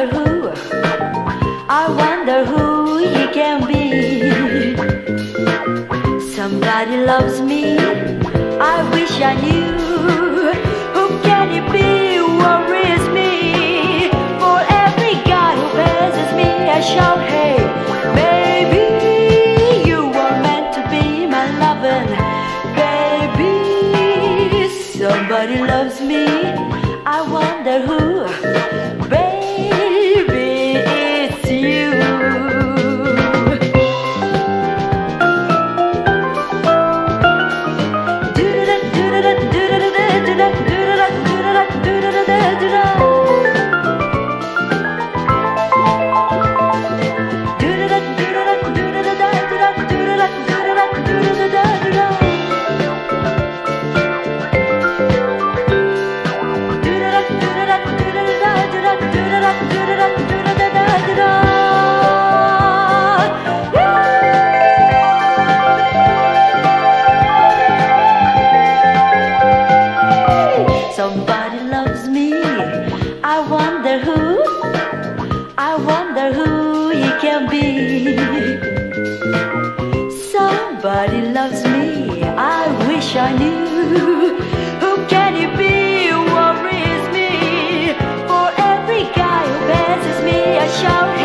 I wonder who he can be. Somebody loves me, I wish I knew. Who can it be who worries me? For every guy who passes me, I shout, hey, baby, you were meant to be my lovin'. Baby, somebody loves me, I wonder who. Baby, it's you. Somebody loves me, I wonder who he can be. Somebody loves me, I wish I knew. Who can it be who worries me? For every guy who passes me, I shout,